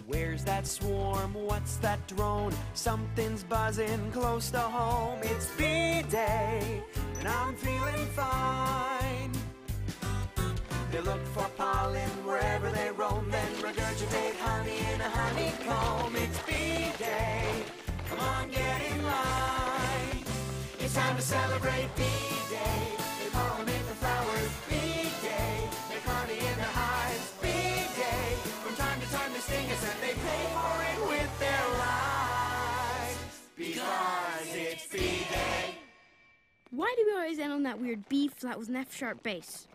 Where's that swarm? What's that drone? Something's buzzing close to home. It's bee day, and I'm feeling fine. They look for pollen wherever they roam, then regurgitate honey in a honeycomb. It's bee day, come on, get in line. It's time to celebrate bee day. They pollinate the flowers. Bee day, make honey in their hives. Bee day, from time to time they sting us and they pay for it with their lives. Because it's bee day. Why do we always end on that weird B flat with an F sharp bass?